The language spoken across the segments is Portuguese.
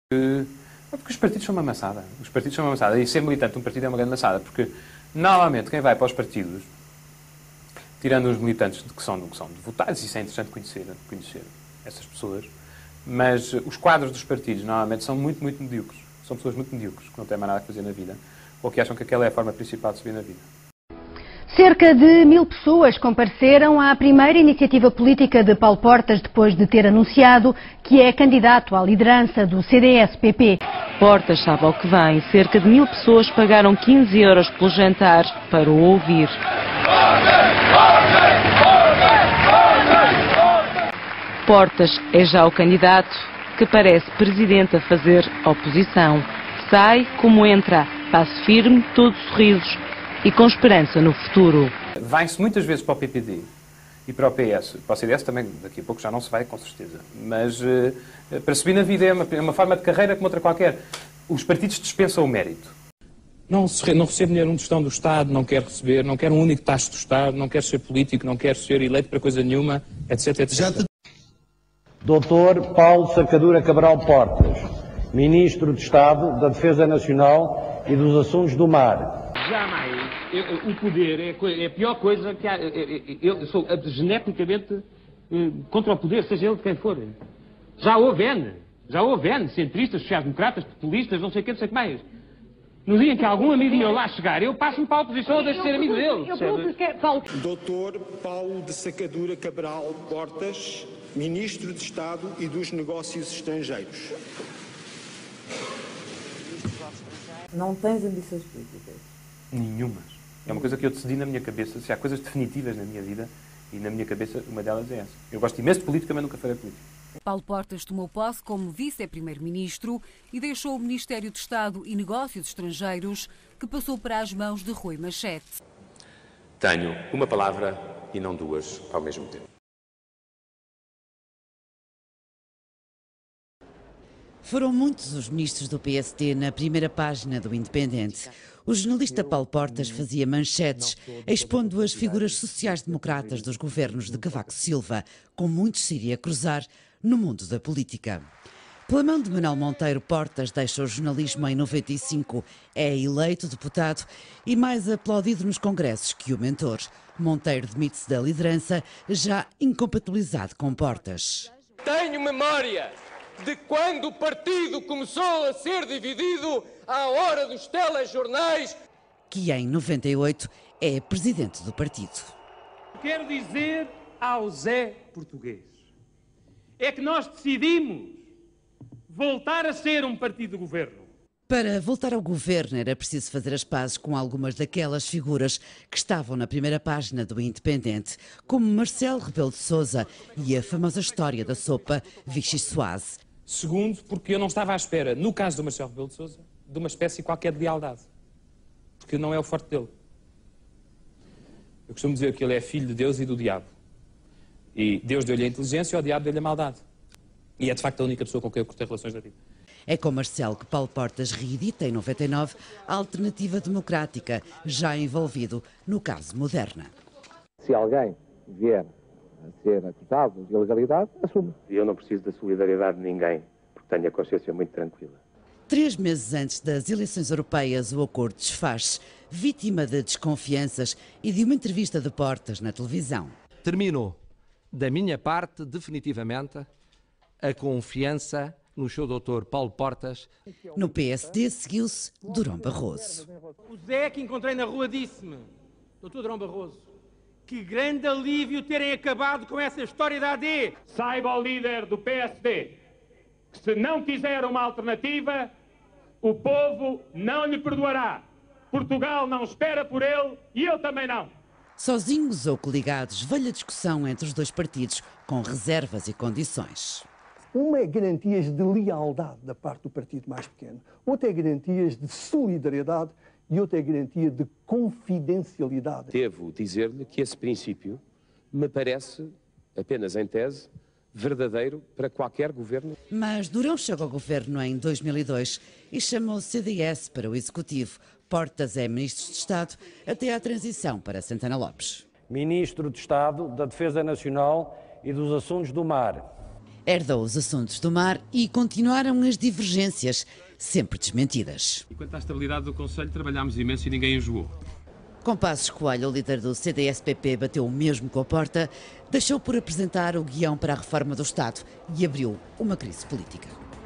Porque os partidos são uma maçada. Os partidos são uma maçada. E ser militante de um partido é uma grande maçada. Porque, normalmente, quem vai para os partidos, tirando os militantes que são votados, isso é interessante conhecer essas pessoas, mas os quadros dos partidos, normalmente, são muito, muito medíocres. São pessoas muito medíocres, que não têm mais nada a fazer na vida, ou que acham que aquela é a forma principal de subir na vida. Cerca de 1000 pessoas compareceram à primeira iniciativa política de Paulo Portas depois de ter anunciado que é candidato à liderança do CDS-PP. Portas sabe ao que vem. Cerca de 1000 pessoas pagaram 15 euros pelo jantar para o ouvir. Portas é já o candidato que parece presidente a fazer oposição. Sai como entra, passo firme, todo sorrisos e com esperança no futuro. Vai-se muitas vezes para o PPD e para o PS. Para o CDS também, daqui a pouco já não se vai, com certeza. Mas para subir na vida é uma forma de carreira como outra qualquer. Os partidos dispensam o mérito. Não recebo dinheiro de gestão do Estado, não quero receber, não quero um único taxa do Estado, não quero ser político, não quero ser eleito para coisa nenhuma, etc, etc. Dr. Paulo Sacadura Cabral Portas, Ministro de Estado da Defesa Nacional e dos Assuntos do Mar. Jamais. O poder é a pior coisa que há. Eu sou geneticamente contra o poder, seja ele de quem for. Já houve N, centristas, sociais-democratas, populistas, não sei o que, não sei o que mais. No dia em que algum amigo meu lá chegar, eu passo-me para a oposição ou deixo de ser amigo dele. Dr. Paulo de Sacadura Cabral Portas, Ministro de Estado e dos Negócios Estrangeiros. Não tens ambições políticas? Nenhumas. É uma coisa que eu decidi na minha cabeça. Se há coisas definitivas na minha vida e na minha cabeça, uma delas é essa. Eu gosto imenso de política, mas nunca farei política. Paulo Portas tomou posse como vice-primeiro-ministro e deixou o Ministério de Estado e Negócios Estrangeiros, que passou para as mãos de Rui Machete. Tenho uma palavra e não duas ao mesmo tempo. Foram muitos os ministros do PSD na primeira página do Independente. O jornalista Paulo Portas fazia manchetes, expondo as figuras sociais-democratas dos governos de Cavaco Silva, com muitos se iria cruzar no mundo da política. Pela mão de Manuel Monteiro, Portas deixa o jornalismo em 95, é eleito deputado e mais aplaudido nos congressos que o mentor. Monteiro demite-se da liderança, já incompatibilizado com Portas. Tenho memória de quando o partido começou a ser dividido à hora dos telejornais. Que em 98 é presidente do partido. Quero dizer ao Zé Português, é que nós decidimos voltar a ser um partido de governo. Para voltar ao governo era preciso fazer as pazes com algumas daquelas figuras que estavam na primeira página do Independente, como Marcelo Rebelo de Sousa e a famosa história da sopa Vichy Soase. Segundo, porque eu não estava à espera, no caso do Marcelo Rebelo de Sousa, de uma espécie qualquer de lealdade. Porque não é o forte dele. Eu costumo dizer que ele é filho de Deus e do diabo. E Deus deu-lhe a inteligência e o diabo deu-lhe a maldade. E é de facto a única pessoa com quem eu cortei relações na vida. É com Marcelo que Paulo Portas reedita em 99 a Alternativa Democrática, já envolvido no caso Moderna. Se alguém vier a ser acusado de ilegalidade, assume. E eu não preciso da solidariedade de ninguém, porque tenho a consciência muito tranquila. 3 meses antes das eleições europeias, o acordo desfaz, vítima de desconfianças e de uma entrevista de Portas na televisão. Termino, da minha parte, definitivamente, a confiança no seu doutor Paulo Portas. No PSD seguiu-se Durão Barroso. O Zé que encontrei na rua disse-me, doutor Durão Barroso, que grande alívio terem acabado com essa história da AD. Saiba o líder do PSD que se não quiser uma alternativa, o povo não lhe perdoará. Portugal não espera por ele e eu também não. Sozinhos ou coligados, velha discussão entre os dois partidos, com reservas e condições. Uma é garantias de lealdade da parte do partido mais pequeno, outra é garantias de solidariedade e outra é garantia de confidencialidade. Devo dizer-lhe que esse princípio me parece, apenas em tese, verdadeiro para qualquer governo. Mas Durão chegou ao governo em 2002 e chamou o CDS para o Executivo. Portas é Ministro de Estado até à transição para Santana Lopes. Ministro de Estado da Defesa Nacional e dos Assuntos do Mar. Herdou os assuntos do mar e continuaram as divergências, sempre desmentidas. E quanto à estabilidade do Conselho, trabalhámos imenso e ninguém enjoou. Com Passos Coelho, o líder do CDS-PP, bateu o mesmo com a porta, deixou por apresentar o guião para a reforma do Estado e abriu uma crise política.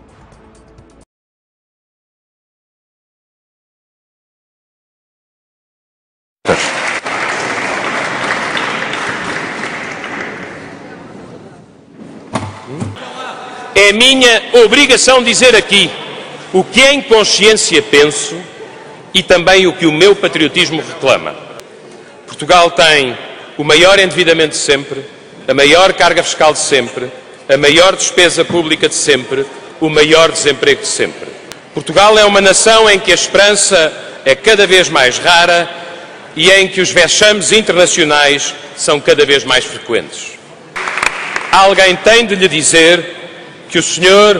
É minha obrigação dizer aqui o que em consciência penso e também o que o meu patriotismo reclama. Portugal tem o maior endividamento de sempre, a maior carga fiscal de sempre, a maior despesa pública de sempre, o maior desemprego de sempre. Portugal é uma nação em que a esperança é cada vez mais rara e em que os vexames internacionais são cada vez mais frequentes. Alguém tem de lhe dizer que o senhor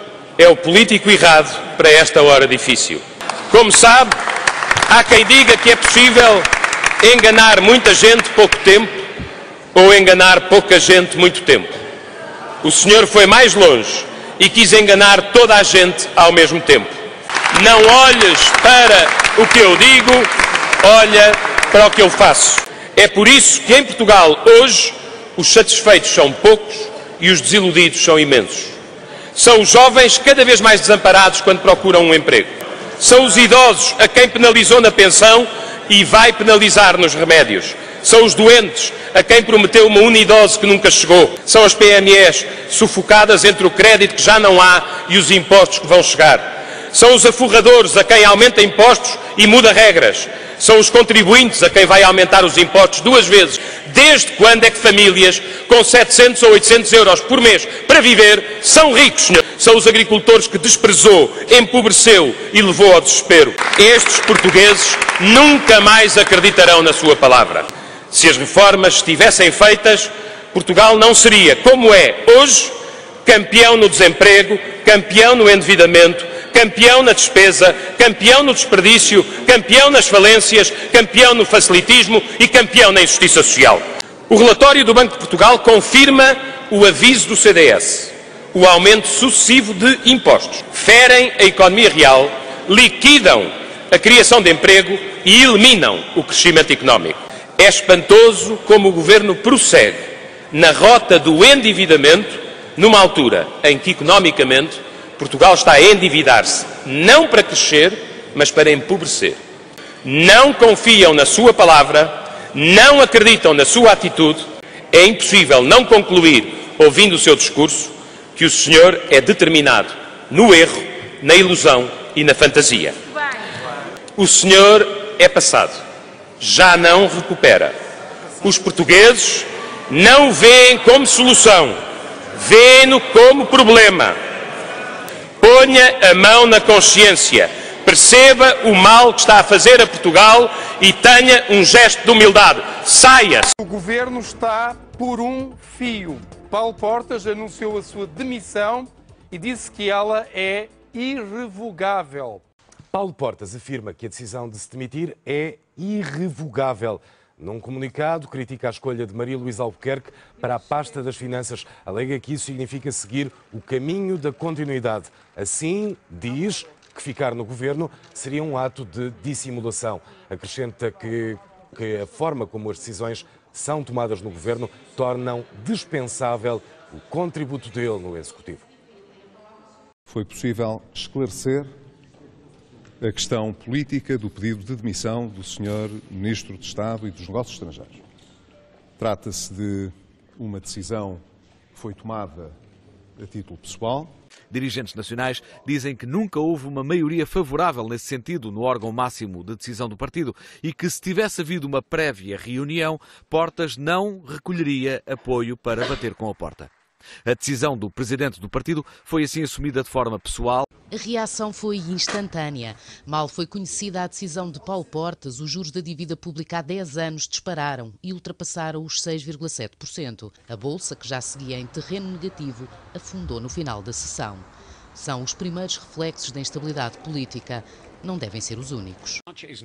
é o político errado para esta hora difícil. Como sabe, há quem diga que é possível enganar muita gente pouco tempo ou enganar pouca gente muito tempo. O senhor foi mais longe e quis enganar toda a gente ao mesmo tempo. Não olhes para o que eu digo, olha para o que eu faço. É por isso que em Portugal, hoje, os satisfeitos são poucos e os desiludidos são imensos. São os jovens cada vez mais desamparados quando procuram um emprego. São os idosos a quem penalizou na pensão e vai penalizar nos remédios. São os doentes a quem prometeu uma unidose que nunca chegou. São as PMEs sufocadas entre o crédito que já não há e os impostos que vão chegar. São os aforradores a quem aumenta impostos e muda regras. São os contribuintes a quem vai aumentar os impostos 2 vezes. Desde quando é que famílias com 700 ou 800 euros por mês para viver são ricos, senhor? São os agricultores que desprezou, empobreceu e levou ao desespero. Estes portugueses nunca mais acreditarão na sua palavra. Se as reformas estivessem feitas, Portugal não seria, como é hoje, campeão no desemprego, campeão no endividamento, campeão na despesa, campeão no desperdício, campeão nas falências, campeão no facilitismo e campeão na injustiça social. O relatório do Banco de Portugal confirma o aviso do CDS. O aumento sucessivo de impostos ferem a economia real, liquidam a criação de emprego e eliminam o crescimento económico. É espantoso como o Governo prossegue na rota do endividamento numa altura em que, economicamente, Portugal está a endividar-se não para crescer, mas para empobrecer. Não confiam na sua palavra, não acreditam na sua atitude. É impossível não concluir, ouvindo o seu discurso, que o senhor é determinado no erro, na ilusão e na fantasia. O senhor é passado, já não recupera. Os portugueses não o veem como solução, veem-no como problema. Ponha a mão na consciência, perceba o mal que está a fazer a Portugal e tenha um gesto de humildade. Saia-se! O governo está por um fio. Paulo Portas anunciou a sua demissão e disse que ela é irrevogável. Paulo Portas afirma que a decisão de se demitir é irrevogável. Num comunicado, critica a escolha de Maria Luísa Albuquerque para a pasta das Finanças. Alega que isso significa seguir o caminho da continuidade. Assim, diz que ficar no governo seria um ato de dissimulação. Acrescenta que a forma como as decisões são tomadas no governo tornam dispensável o contributo dele no Executivo. Foi possível esclarecer a questão política do pedido de demissão do Sr. Ministro de Estado e dos Negócios Estrangeiros. Trata-se de uma decisão que foi tomada a título pessoal. Dirigentes nacionais dizem que nunca houve uma maioria favorável nesse sentido no órgão máximo de decisão do partido e que, se tivesse havido uma prévia reunião, Portas não recolheria apoio para bater com a porta. A decisão do presidente do partido foi assim assumida de forma pessoal. A reação foi instantânea. Mal foi conhecida a decisão de Paulo Portas, os juros da dívida pública há 10 anos dispararam e ultrapassaram os 6,7%. A Bolsa, que já seguia em terreno negativo, afundou no final da sessão. São os primeiros reflexos da instabilidade política. Não devem ser os únicos.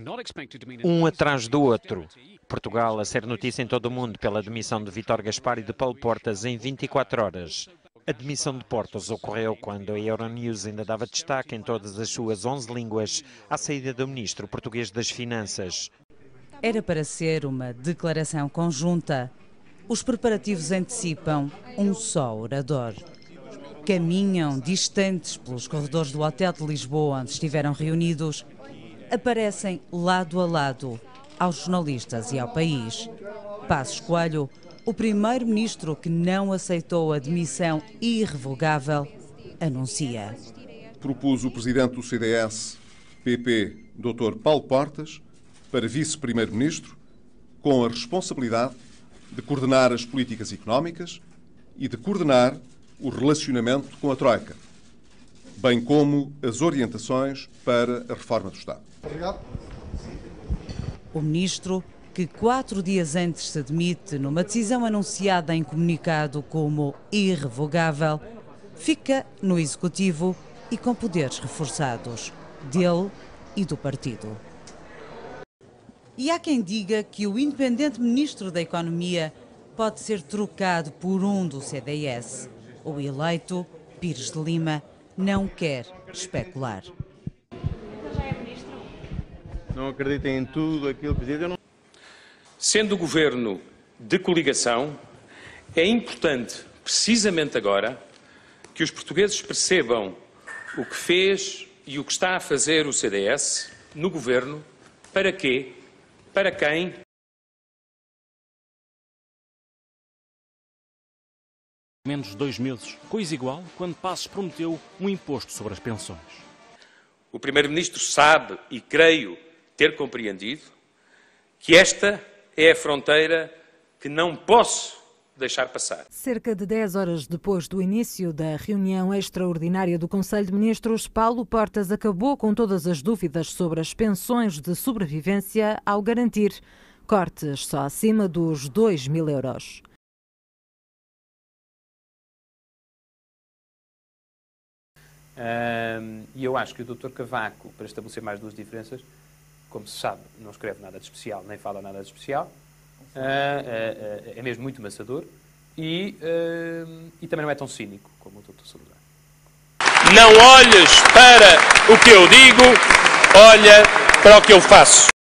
Um atrás do outro. Portugal a ser notícia em todo o mundo pela demissão de Vítor Gaspar e de Paulo Portas em 24 horas. A demissão de Portas ocorreu quando a Euronews ainda dava destaque em todas as suas 11 línguas à saída do ministro português das Finanças. Era para ser uma declaração conjunta. Os preparativos antecipam um só orador. Caminham distantes pelos corredores do Hotel de Lisboa, onde estiveram reunidos. Aparecem lado a lado aos jornalistas e ao país. Passos Coelho, o primeiro-ministro que não aceitou a demissão irrevogável, anuncia. Propus o presidente do CDS-PP, Dr. Paulo Portas, para vice-primeiro-ministro, com a responsabilidade de coordenar as políticas económicas e de coordenar o relacionamento com a Troika, bem como as orientações para a reforma do Estado. Obrigado. O ministro, que 4 dias antes se demite numa decisão anunciada em comunicado como irrevogável, fica no Executivo e com poderes reforçados, dele e do partido. E há quem diga que o independente Ministro da Economia pode ser trocado por um do CDS. O eleito, Pires de Lima, não quer especular. Não acreditem em tudo aquilo que dizem. Sendo o governo de coligação, é importante, precisamente agora, que os portugueses percebam o que fez e o que está a fazer o CDS no governo, para quê, para quem. Menos 2 meses, coisa igual quando Passos prometeu um imposto sobre as pensões. O Primeiro-Ministro sabe, e creio ter compreendido, que esta é a fronteira que não posso deixar passar. Cerca de 10 horas depois do início da reunião extraordinária do Conselho de Ministros, Paulo Portas acabou com todas as dúvidas sobre as pensões de sobrevivência ao garantir cortes só acima dos 2.000 euros. E eu acho que o Dr. Cavaco, para estabelecer mais 2 diferenças, como se sabe, não escreve nada de especial, nem fala nada de especial, é mesmo muito maçador e também não é tão cínico como o Dr. Salazar. Não olhes para o que eu digo, olha para o que eu faço.